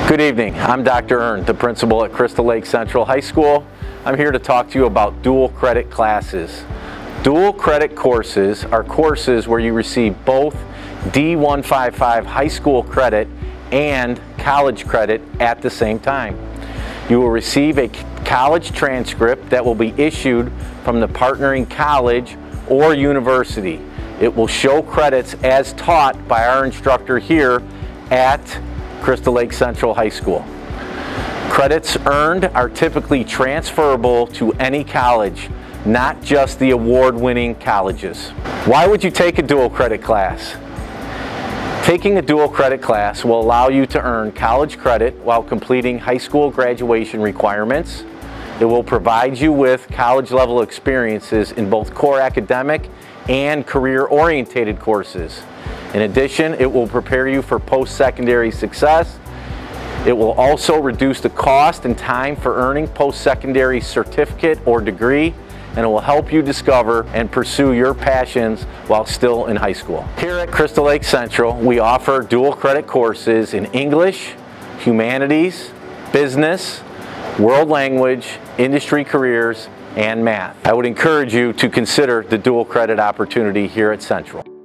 Good evening, I'm Dr. Ernd, the principal at Crystal Lake Central High School. I'm here to talk to you about dual credit classes. Dual credit courses are courses where you receive both D155 high school credit and college credit at the same time. You will receive a college transcript that will be issued from the partnering college or university. It will show credits as taught by our instructor here at Crystal Lake Central High School. Credits earned are typically transferable to any college, not just the award-winning colleges. Why would you take a dual credit class? Taking a dual credit class will allow you to earn college credit while completing high school graduation requirements. It will provide you with college-level experiences in both core academic and career-oriented courses. In addition, it will prepare you for post-secondary success. It will also reduce the cost and time for earning post-secondary certificate or degree, and it will help you discover and pursue your passions while still in high school. Here at Crystal Lake Central, we offer dual credit courses in English, humanities, business, world language, industry careers, and math. I would encourage you to consider the dual credit opportunity here at Central.